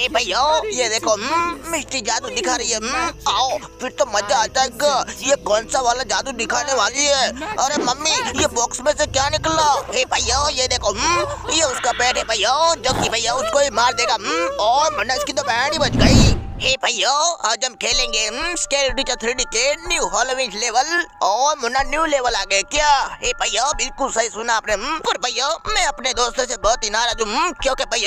हे भैया ये देखो मिष्टी जादू दिखा रही है। आओ फिर तो मजा आ जाएगा। ये कौन सा वाला जादू दिखाने वाली है? अरे मम्मी ये बॉक्स में से क्या निकला? हे भैया ये देखो ये उसका पेट है भैया, जो कि भैया उसको ही मार देगा। और मन्ना इसकी तो बैंड ही बच गई। हे भैया आज हम खेलेंगे स्केरी टीचर 3D के न्यू हैलोवीन लेवल। और मुन्ना न्यू लेवल आ गए क्या? हे भैया बिल्कुल सही सुना आपने। पर भैया मैं अपने दोस्तों से बहुत ही नाराज हूँ, क्योंकि भैया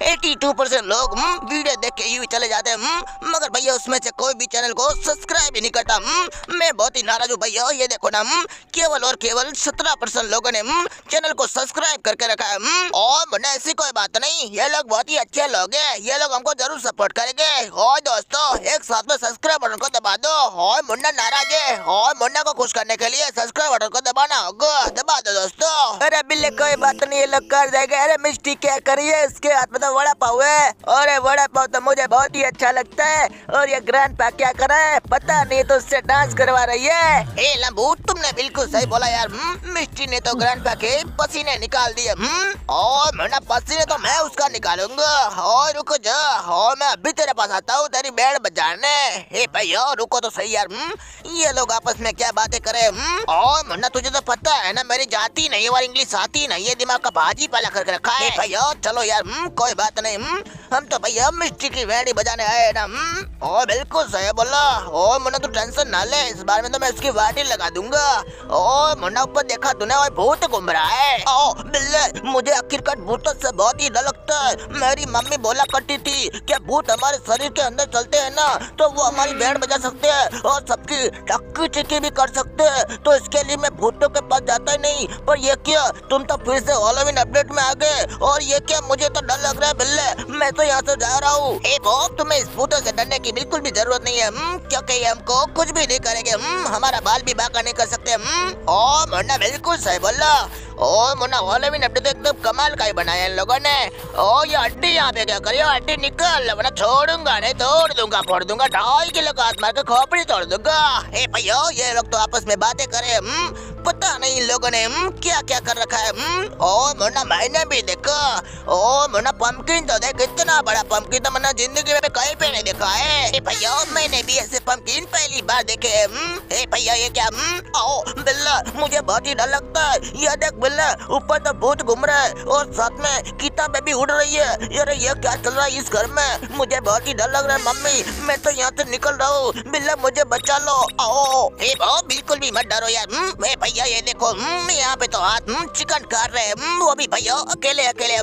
82% लोग वीडियो देख के यूं चले जाते हैं, मगर भैया उसमें से कोई भी चैनल को सब्सक्राइब ही नहीं करता। मैं बहुत ही नाराज हूँ भैया। ये देखो ना केवल और केवल 17% लोगों ने चैनल को सब्सक्राइब करके रखा है। और मुन्ना ऐसी कोई बात नहीं, ये लोग बहुत ही अच्छे लोग हैं, ये लोग हमको जरूर सपोर्ट करेंगे। और दोस्तों एक साथ में सब्सक्राइब बटन को दबा दो। और मुन्ना नाराज है, और मुन्ना को खुश करने के लिए सब्सक्राइब बटन को दबाना होगा। दबा दो दोस्तों। अरे बिल्ले कोई बात नहीं, ये लोग कर देंगे। अरे मिष्टी क्या करिए, इसके हाथ में तो वड़ा पाव है। और वड़ा पाव तो मुझे बहुत ही अच्छा लगता है। और ये ग्रैंडपा क्या कर रहा है पता नहीं, तो उससे डांस करवा रही है। हे लंबू तुमने बिल्कुल सही बोला यार। मिष्टी ने तो ग्रैंडपा के पसीने निकाल दिए। और मुन्ना पसीने तो मैं उसका निकालूंगा। और रुको जा, और मैं अभी तेरे पास आता हूँ तेरी बैंड बजाने। हे भैया रुको तो सही यार। ये लोग आपस में क्या बातें करे। और मुन्ना तुझे तो पता है ना मेरी जाती नहीं और इंग्लिश आती नहीं है, दिमाग का भाजी पाला करके रखा है। भैया चलो यार कोई बात नहीं, हम तो भैया मिष्टी की बैंड बजाने आए ना। और बिल्कुल सही बोला। और मुन्ना तू टेंशन ना ले, इस बार में तो मैं उसकी वाटी लगा दूंगा। और मुन्ना ऊपर देखा तूने, और भूत घूम रहा है। ओ बिल्ले मुझे आखिरकार भूतों से बहुत ही डर लगता है। मेरी मम्मी बोला करती थी कि भूत हमारे शरीर के अंदर चलते हैं ना, तो वो हमारी बैंड बजा सकते हैं और सबकी टक्की चिक्की भी कर सकते हैं। तो इसके लिए मैं भूतों के पास जाता ही नहीं। पर ये क्या, तुम तो फिर से हैलोवीन अपडेट में आ गए। और ये क्या, मुझे तो डर लग रहा है बिल्ले, मैं तो यहाँ से जा रहा हूँ। ए बॉब तुम्हें इस भूतों से डरने की बिल्कुल भी जरूरत नहीं है, क्योंकि ये हमको कुछ भी नहीं करेंगे। हमारा बाल भी बाका नहीं कर सकते। और मुन्ना बिल्कुल सही बोला। और मुन्ना हैलोवीन अपडेट एकदम कमाल का ही बनाया इन लोगों ने। और ये हड्डी यहाँ पे क्या करियो, हड्डी निकल वरना छोड़ूंगा नहीं, तोड़ दूंगा, फोड़ दूंगा, 2.5 किलो का हाथ मार के खोपड़ी तोड़ दूंगा। हे भैया ये लोग तो आपस में बातें करे, पता नहीं इन लोगों ने क्या क्या कर रखा है। और मुन्ना मैंने भी देखा। और मुन्ना पंपकिन तो देख, इतना बड़ा पंपकिन तो मैंने जिंदगी में कहीं पे नहीं देखा है। हे भैया मैंने भी ऐसे पंपकिन पहली बार देखे। हे भैया ये क्या, आओ बिल्ला मुझे बहुत ही डर लगता है। ये देख बिल्ला ऊपर तो भूत घूम रहा है और साथ में किताबें भी उड़ रही है। अरे ये क्या चल रहा है इस घर में, मुझे बहुत ही डर लग रहा है। मम्मी मैं तो यहाँ से निकल रहा हूँ, बिल्ला मुझे बचा लो। आओ हे भाई बिल्कुल भी मत डरो यार। भैया ये देखो यहाँ पे तो हाथ चिकन काट रहे हैं, वो भी भैया अकेले अकेले।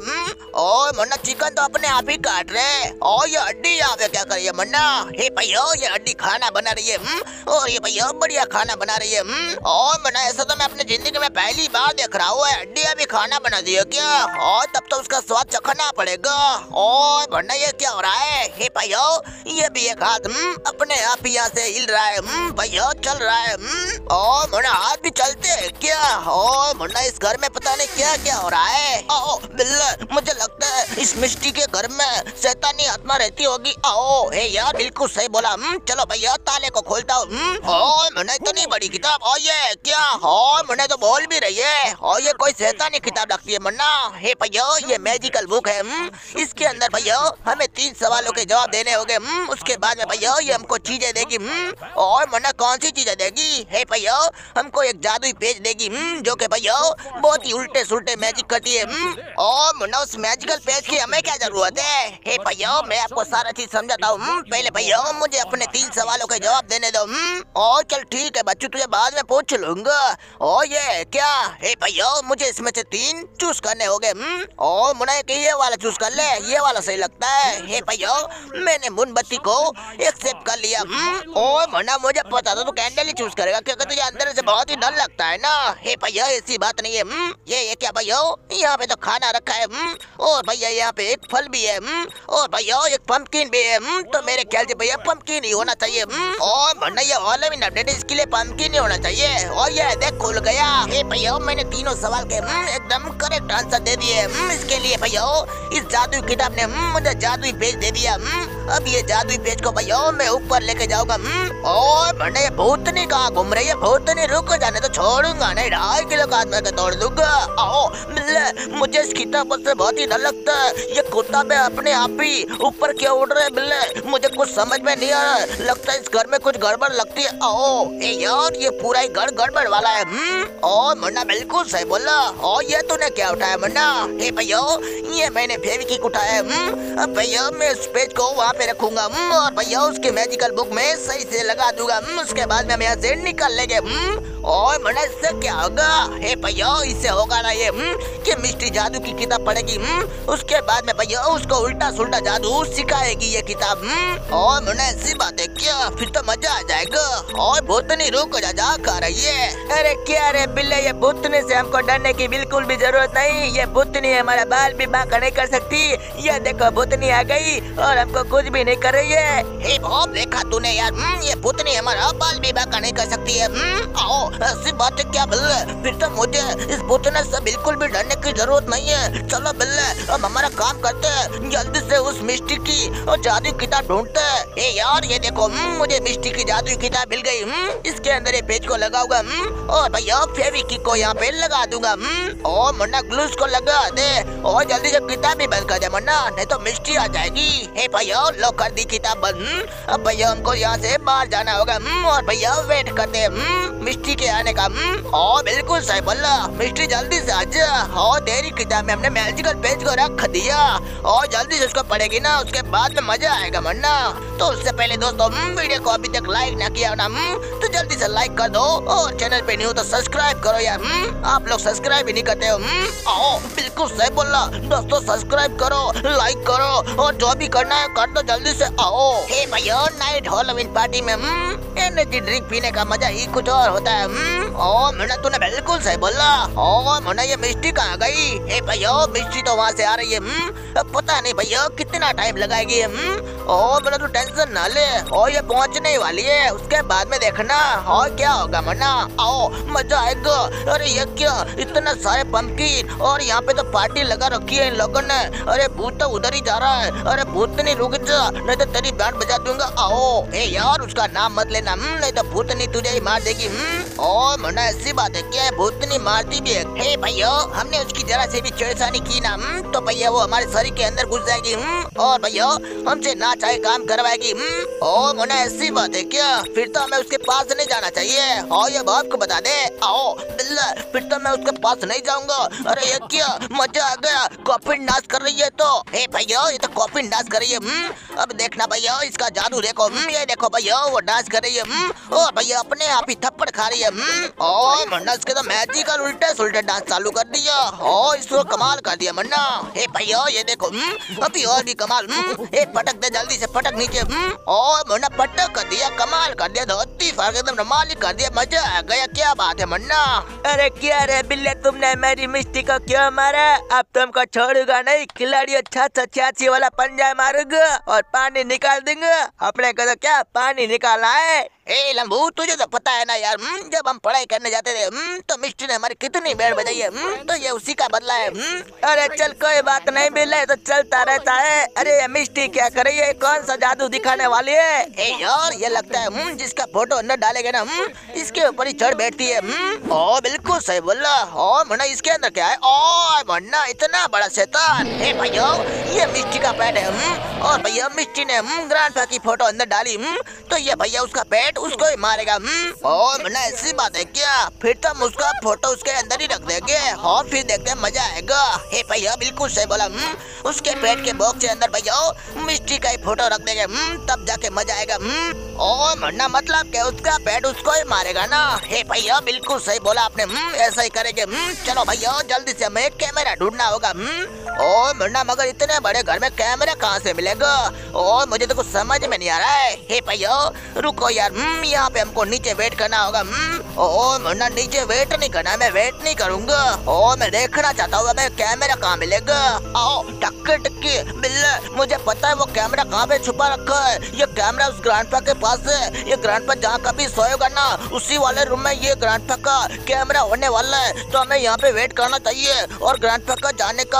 और मुन्ना चिकन तो अपने आप ही काट रहे हैं। और ये हड्डी यहाँ पे क्या कर रही है मुन्ना? हे भैया ये हड्डी खाना बना रही है। और ये भैया बढ़िया खाना बना रही है। और मुन्ना ऐसा तो मैं अपनी जिंदगी में पहली बार देख रहा हूँ, हड्डी अभी खाना बना दी है क्या? और तब तो उसका स्वाद चखना पड़ेगा। और मुन्ना ये क्या हो रहा है? हे भैया ये भी एक हाथ अपने आप ही यहाँ से हिल रहा है। भैया चल रहा है। और मुन्ना हाथ भी चलते हैं क्या? और मुन्ना इस घर में पता नहीं क्या क्या हो रहा है। आओ बिल्ला मुझे लगता है इस मिष्टी के घर में शैतानी आत्मा रहती होगी। आओ हे यार बिल्कुल सही बोला। चलो भैया ताले को खोलता हूँ। और मुन्ना इतनी बड़ी किताब, और ये क्या? और मुन्ना तो बोल भी रही है। और ये कोई शैतानी किताब लगती है मुन्ना। हे भैया ये मैजिकल बुक है। इसके अंदर भैया हमें 3 सवालों के जवाब देने होंगे। उसके बाद में भैया ये हमको चीजें देगी। और मुन्ना कौन सी चीजें देगी? हे भैया हमको एक जादुई पेज देगी, जो कि भैया बहुत ही उल्टे सुल्टे मैजिक करती है। और मुन्ना उस मैजिकल पेज की हमें क्या जरूरत है? हे भैया मैं आपको सारा चीज समझाता हूँ, पहले भैया मुझे अपने 3 सवालों के जवाब देने दो। और चल ठीक है बच्चों, तुझे बाद में पूछ लूंगा। और ये क्या? हे भैया मुझे इसमें से 3 चूज करने होंगे। और मुन्ना ये वाला चूज कर ले, ये वाला सही लगता है। हे भैया मैंने मोमबत्ती को एक्सेप्ट कर लिया। और मुन्ना मुझे पता था तू कैंडल ही चूज करेगा, क्योंकि तुझे अंदर से बहुत ही डर लगता है ना। हे भैया ऐसी बात नहीं है। ये क्या भैया, यहाँ पे तो खाना रखा है। और भैया यहाँ पे एक फल भी है। और भैया एक पंपकिन भी है। तो मेरे ख्याल से भैया पंपकिन ही होना चाहिए। और मुन्ना ये हैलोवीन अपडेट इसके लिए पंपकिन ही होना चाहिए। और ये देख खुल गया। हे भैया मैंने तीनों सवाल के एकदम करेक्ट आंसर दे दिए। इसके लिए भैया इस जादुई किताब ने मुझे जादुई पेज दे दिया। अब ये जादुई पेज को भैया मैं ऊपर लेके जाऊंगा। और मरना ये भूतनी कहाँ घूम रही है? भूतनी रुक जाने तो छोड़ूंगा नहीं, 2.5 किलो का मैं तोड़ दूंगा। आओ बिल्ले, मुझे इस किताब से बहुत ही डर लगता है। ये किताबें अपने आप ही ऊपर क्यों उड़ रहे बिल्ले? मुझे कुछ समझ में नहीं आ रहा है, लगता है इस घर में कुछ गड़बड़ लगती है। आओ ए यार, ये पूरा ही घर गड़बड़ वाला है। और मरना बिल्कुल सही बोला। और ये तूने क्या उठाया मरना? ए भैया, ये मैंने फेविक्विक उठाया है। अब भैया मैं इस पेज को वहाँ पे रखूंगा और भैया उसके मैजिकल बुक में सही से लगा दूंगा। उसके बाद में हम यहाँ से निकल लेंगे। और मरना इससे क्या होगा? हे भैया, इससे होगा ना ये कि मिस्टी जादू की किताब पढ़ेगी। उसके बाद में भैया उसको उल्टा सुल्टा जादू सिखाएगी ये किताब। और मरना ऐसी बात है क्या? फिर तो मजा आ जाएगा। और भूतनी रुक जा खा रही है। अरे क्या रे बिल्ले, ये भूतनी से हमको डरने की बिल्कुल भी जरूरत नहीं। ये भूतनी हमारा बाल भी बांका नहीं कर सकती। ये देखो भूतनी आ गई और हमको कुछ भी नहीं कर रही है। हे बहुत देखा तूने यार, ये भूतनी हमारा बाल भी बांका नहीं कर सकती है। आओ ऐसी बात है क्या बिल्ले? फिर तो मुझे इस भूतनी से बिल्कुल भी डरने की जरूरत नहीं है। चलो बिल्ले, अब हमारा काम करते हैं, जल्दी से उस मिस्टी की और जादू किताब ढूंढते हैं। ए यार ये देखो, मुझे मिस्टी की जादू किताब मिल गई। इसके अंदर ये पेज को लगाऊंगा और भैया फेविक्विक को यहाँ पे लगा दूंगा। और मन्ना ग्लूस को लगा दे और जल्दी से किताब भी बंद कर दे मन्ना, नहीं तो मिस्टी आ जाएगी। हे भैया लो कर दी किताब बंद। अब भैया हमको यहाँ से बाहर जाना होगा और भैया वेट करते मिस्टी के आने का। और बिल्कुल सही बोला, मिस्टी जल्दी से आ जा। और तेरी किताब में हमने मैजिकल पेज को रख दिया और जल्दी से उसको पढ़ेगी ना, उसके बाद में मजा आएगा मन्ना। तो उससे पहले दोस्तों, वीडियो को अभी तक लाइक ना किया ना तो जल्दी से लाइक कर दो और चैनल पे नहीं हो तो सब्सक्राइब करो यार। आप लोग सब्सक्राइब भी नहीं करते हो। आओ बिल्कुल सही बोला दोस्तों, सब्सक्राइब करो, लाइक करो और जो भी करना है कर दो जल्दी से। आओ हे भैया, नाइट हैलोवीन पार्टी में एनर्जी ड्रिंक पीने का मजा ही कुछ और होता है। और मना तूने बिल्कुल सही बोला। और मना ये मिस्टी कहाँ गई? हे भैया मिस्टी तो वहाँ से आ रही है। पता नहीं भैया कितना टाइम लगाएगी। और मना तू टेंशन ना ले, और ये पहुँचने वाली है, उसके बाद में देखना और क्या होगा मना। आओ मजा आएगा। अरे ये क्या, इतना सारे पंपकिन और यहाँ पे तो पार्टी लगा रखी है इन लोगों ने। अरे भूत तो उधर ही जा रहा है। अरे भूतनी रुक जा, नहीं तो तेरी बैंड बजा दूंगा। आओ ए यार उसका नाम मत लेना, नहीं तो भूतनी तुझे ही मार देगी। और मना ऐसी बात है क्या, भूतनी मारती भी है। हे भैया हमने उसकी जरा से भी छेड़छाड़ी की ना तो भैया वो हमारे शरीर के अंदर घुस जाएगी और भैया हमसे ना चाहे काम करवाएगी। और मना ऐसी बात है क्या, फिर तो हमें उसके पास नहीं जाना चाहिए। और ये बाप को बता दे। आओ बिल्ला, फिर तो मैं उसके पास नहीं जाऊंगा। अरे ये क्या, मजा आ गया, कॉफिन डांस कर रही है। तो हे भैया ये तो कॉफिन डांस कर रही है। अब देखना भैया इसका जादू देखो। ये देखो भैया वो डांस कर रही है और भैया अपने आप ही थप्पड़ खा रही है। और मन्ना इसके तो मैजिकल उल्टे सुल्टे डांस चालू कर दिया और इसको कमाल कर दिया मन्ना। हे भैया ये देखो अभी और भी कमाल। पटक दे जल्दी से, पटक नीचे। और मन्ना पटक कर दिया, कमाल कर दिया, धोती फाड़ एकदम रोमाली कर दिया, मजा आ गया। क्या बात है मन्ना? अरे क्या रे बिल्ले, तुमने मेरी मिस्टी को क्यों मारा? अब तुमको छोड़ूंगा नहीं, खिलाड़ियों 686 वाला पंजा मारूंगा और पानी निकाल दूंगा। अपने को तो क्या पानी निकालना है। ए लंबू तुझे तो पता है ना यार, जब हम पढ़ाई करने जाते थे तो मिस्टी ने हमारी कितनी बैंड बजाई है। तो ये उसी का बदला है। अरे चल कोई बात नहीं बिल्ले, तो चलता रहता है। अरे ये मिस्टी क्या कर रही है, कौन सा जादू दिखाने वाली है? ए यार ये लगता है जिसका फोटो अंदर डालेगा ना इसके ऊपर ही चढ़ बैठती है। ओ बिल्कुल सही बोला। और मन्ना इसके अंदर क्या है? ओ मन्ना इतना बड़ा शैतान। हे भैया ये मिस्टी का पेट है और भैया मिस्टी ने ग्रैंडपा की फोटो अंदर डाली तो ये भैया उसका पेट उसको ही मारेगा। और मन्ना ऐसी बात है क्या, फिर तो हम उसका फोटो उसके अंदर ही रख देंगे और फिर देखते हैं मजा आएगा। हे भैया बिल्कुल सही बोला। उसके पेट के बॉक्स के अंदर भैया मिस्टी का ही फोटो रख देंगे, तब जाके मजा आएगा। और मन्ना मतलब क्या, उसका पेट उसको ही मारेगा ना। हे भैया बिल्कुल सही बोला आपने, ऐसा ही करेंगे। चलो भैया जल्दी से हमें कैमरा ढूंढना होगा। और मन्ना मगर इतने बड़े घर में कैमरा कहाँ से मिलेगा? और मुझे तो कुछ समझ में नहीं आ रहा है। हे भैया रुको यार, यहाँ पे हमको नीचे वेट करना होगा। और मन्ना नीचे वेट नहीं करना, मैं वेट नहीं करूँगा और मैं देखना चाहता हूँ मैं कैमरा कहाँ मिलेगा। आओ टक्के टक्के बिल्ले, मुझे पता है वो कैमरा कहाँ पे छुपा रखा है। ये कैमरा उस ग्रैंडपा के पास है। ये ग्रैंडपा जहाँ कभी सोएगा ना उसी वाले रूम में ये ग्रैंडपा का कैमरा होने वाला है। तो हमें यहाँ पे वेट करना चाहिए और ग्रैंडपा का जाने का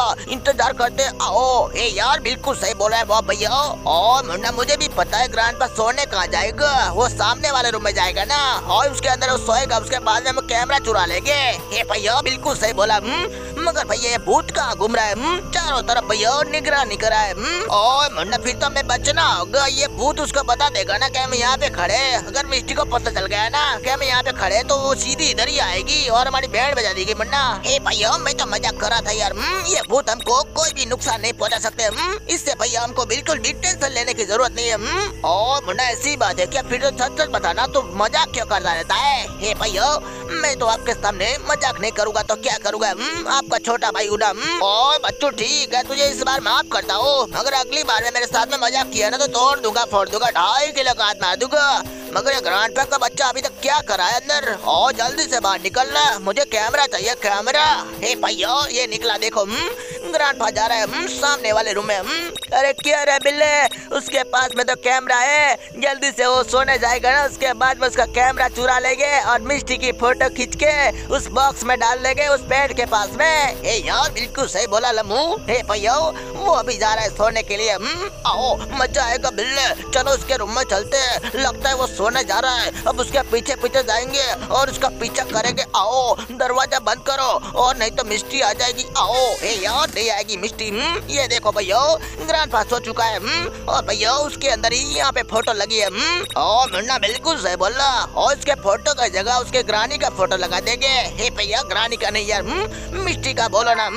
इंतजार करते। आओ। ए यार बिल्कुल सही बोला है बाप भैया। और मुन्ना मुझे भी पता है ग्रैंडपा सोने कहाँ जाएगा, वो सामने वाले रूम में जाएगा ना, और उसके अंदर वो सोएगा, उसके बाद में हम कैमरा चुरा लेंगे। ए भैया बिल्कुल सही बोला। मगर भैया ये भूत कहाँ घूम रहा है? चारों तरफ भैया निगरानी करा है। और मुन्ना फिर तो हमें बचना होगा, ये भूत उसको बता देगा ना कि हम यहाँ पे खड़े। अगर मिस्टी को पता चल गया ना कि हम यहाँ पे खड़े तो वो सीधी इधर ही आएगी और हमारी बैंड बजा देगी मुन्ना। ए भैया मैं तो मजाक कर रहा था यार। ये भूत हमको कोई भी नुकसान नहीं पहुँचा सकते। इससे भैया हमको बिल्कुल भी टेंशन लेने की जरूरत नहीं है। और मुन्ना ऐसी बात है क्या? फिर तो सच सच बताना, तो मजाक क्यों करता रहता है? हे भैया मैं तो आपके सामने मजाक नहीं करूँगा तो क्या करूँगा? आपका छोटा भाई उड़ा। और बच्चों ठीक है, तुझे इस बार माफ करता हूँ, मगर अगली बार में मेरे साथ में मजाक किया ना तो तोड़ दूंगा, फोड़ दूंगा, 2.5 किलो का हाथ मार दूंगा। मगर ये ग्रैंडपा का बच्चा अभी तक क्या कर रहा है अंदर? और जल्दी से बाहर निकलना, मुझे कैमरा चाहिए, कैमरा। हे भैया ये निकला देखो। ग्रैंडपा जा रहा है सामने वाले रूम में। अरे क्या रे बिल्ले, उसके पास में तो कैमरा है, जल्दी से वो सोने जाएगा ना, उसके बाद में उसका कैमरा चुरा लेंगे और मिस्टी की फोटो खींच के उस बॉक्स में डाल लेंगे उस बेड के पास में। ए यार बिल्कुल सही बोला लम्बू। हे भैया वो अभी जा रहा है सोने के लिए। आओ मजा आएगा बिल्ले, चलो उसके रूम में चलते हैं, लगता है वो सोने जा रहा है। अब उसके पीछे पीछे जाएंगे और उसका पीछा करेंगे। आओ दरवाजा बंद करो और नहीं तो मिस्टी आ जाएगी। आओ। ए यार नहीं आएगी मिस्टी। ये देखो भैया ग्रैंडपा सो चुका है और भैया उसके अंदर ही यहाँ पे फोटो लगी है। और मुन्ना बिल्कुल सही बोला, और उसके फोटो का जगह उसके ग्रानी का फोटो लगा देंगे। हे भैया ग्रानी का नहीं यार, मिस्टी का बोलो ना।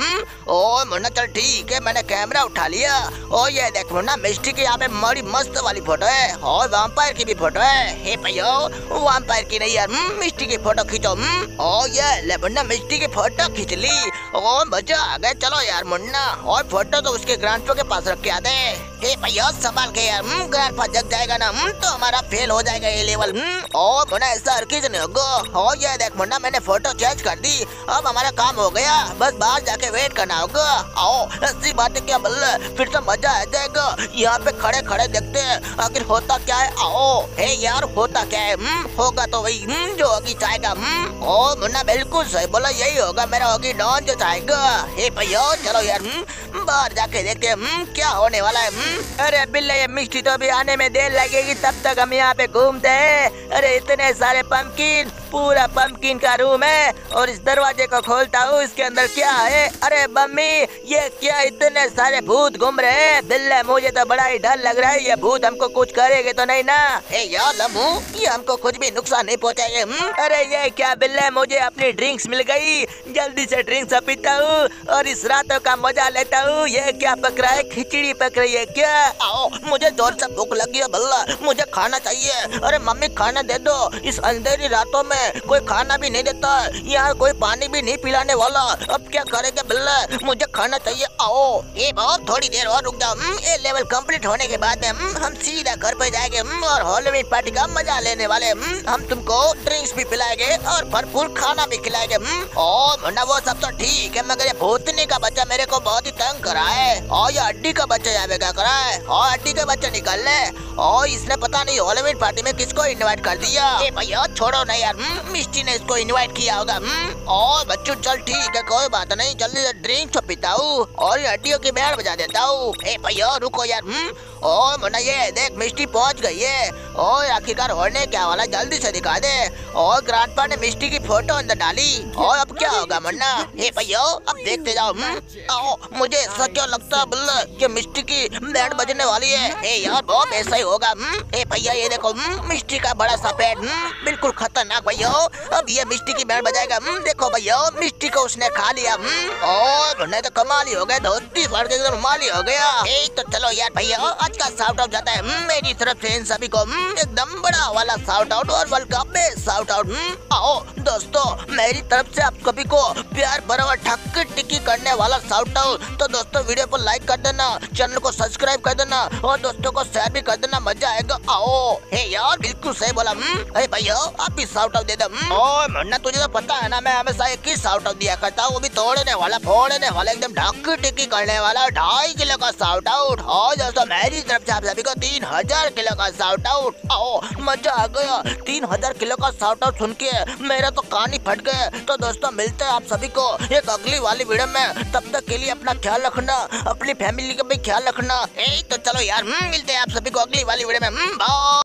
ओ मुन्ना चल ठीक है, मैंने कैमरा उठा लिया। और ये देख मुन्ना मिस्टी की यहाँ पे बड़ी मस्त वाली फोटो है और वैम्पायर की भी फोटो है। हे भैया वैम्पायर की नहीं यार, मिस्टी की फोटो खींचो। और ये ले मुन्ना मिस्टी की फोटो खींच ली और मजा आ गया। चलो यार मुन्ना, और फोटो तो उसके ग्रैंडपा के पास रख के आ दे। हे भैया संभाल के यार, ग्रैंडपा जग जाएगा ना तो हमारा फेल हो जाएगा ये लेवल। और मुन्ना ऐसा हर किसी नहीं होगा। और ये देख मुन्ना मैंने फोटो चेंज कर दी, अब हमारा काम हो गया, बस बाहर जाके वेट करना होगा। आओ ऐसी बात है क्या बल्ले, फिर तो मजा आ जाएगा। यहाँ पे खड़े खड़े देखते हैं आखिर होता क्या है। आओ। हे यार होता क्या है? होगा तो वही जो होगी चाहेगा। ओ मुन्ना बिल्कुल सही बोला, यही होगा, मेरा होगी डॉन जो चाहेगा। हे भैया चलो यार बाहर जाके देखते हैं क्या होने वाला है। अरे बिल्ले ये मिस्टी तो अभी आने में देर लगेगी, तब तक हम यहाँ पे घूमते हैं। अरे इतने सारे पंपकिन, पूरा पंपकिन का रूम है और इस दरवाजे को खोलता हूँ, इसके अंदर क्या है? अरे मम्मी ये क्या इतने सारे भूत घूम रहे हैं? बिल्ले मुझे तो बड़ा ही डर लग रहा है, ये भूत हमको कुछ करेंगे तो नहीं ना? ए यार लम्बू ये हमको कुछ भी नुकसान नहीं पहुँचाएंगे। अरे ये क्या बिल्ले, मुझे अपनी ड्रिंक्स मिल गई, जल्दी से ड्रिंक्स पीता हूँ और इस रातों का मजा लेता हूँ। ये क्या पक रहा है? खिचड़ी पक रही है क्या? आओ मुझे जोर से भूख लगी है बल्ला, मुझे खाना चाहिए। अरे मम्मी खाना दे दो, इस अंधेरी रातों में कोई खाना भी नहीं देता, यहाँ कोई पानी भी नहीं पिलाने वाला, अब क्या करेंगे बल्ला, मुझे खाना चाहिए। आओ। ये बहुत थोड़ी देर और रुक जाओ, ये लेवल कंप्लीट होने के बाद में हम सीधा घर पे जाएंगे और हैलोवीन पार्टी का मजा लेने वाले। हम तुमको ड्रिंक्स भी पिलाएंगे और भरपूर खाना भी खिलाएंगे। और मुन्ना वो सब तो ठीक है, मगर ये भूतनी का बच्चा मेरे को बहुत ही तंग करा है। और ये हड्डी का बच्चा यहाँ पे क्या करा है? और हड्डी का बच्चा निकल ले। और इसने पता नहीं हैलोवीन पार्टी में किसको इनवाइट कर दिया। ए भैया छोड़ो ना यार, मिस्टी ने इसको इनवाइट किया होगा। और बच्चों चल ठीक है कोई बात नहीं, जल्दी से ड्रिंक तो पीता हूँ और ये हड्डियों की बैंड बजा देता हूँ। ए भैया रुको यार। और मुन्ना ये देख मिस्टी पहुँच गई है और आखिरकार होने क्या वाला, जल्दी से दिखा दे। और ग्रैंडपा ने मिस्टी की फोटो अंदर डाली और अब क्या होगा मुन्ना? हे भैया अब देखते जाओ। आओ मुझे ऐसा क्यों लगता है बल्ला कि मिस्टी की बैंड बजने वाली है। ए यार बहुत ऐसा ही होगा। ए भैया ये देखो मिस्टी का बड़ा सा पेट, बिल्कुल खतरनाक भैया, अब ये मिस्टी की बैंड बजाएगा। देखो भैया मिस्टी को उसने खा लिया और नहीं तो कमाल ही हो गया, धोती फाड़ के एकदम माली हो गया। तो चलो यार भैया आज का शाउट आउट जाता है मेरी तरफ से इन सभी को, एकदम बड़ा वाला शाउट आउट और वर्ल्ड कप में शाउट आउट। आओ दोस्तों मेरी तरफ से आप सभी को प्यार भरा ठक टिकी करने वाला शाउट आउट। तो दोस्तों वीडियो को लाइक कर देना, चैनल को सब्सक्राइब कर देना और दोस्तों को शेयर भी कर देना, मजा आएगा। आओ। हे यार बिल्कुल सही बोला। अरे भैया आप भी शाउट आउट दे दो। और मुन्ना तुझे तो पता है ना मैं हमेशा एक ही शाउट आउट दिया करता हूँ, वो भी तोड़ने वाला फोड़ने वाला, एकदम ढक टिकी करने वाला 2.5 किलो का शाउट आउट। और दोस्तों मेरी तरफ से आप सभी को 3000 किलो का शाउट आउट। आओ मजा आ गया, 3000 किलो का शाउट आउट सुन के मेरा तो कान ही फट गए। तो दोस्तों मिलते हैं आप सभी को एक अगली वाली वीडियो में, तब तक के लिए अपना ख्याल रखना, अपनी फैमिली का भी ख्याल रखना। तो चलो यार मिलते हैं आप सभी को अगली वाली वीडियो में। बाय।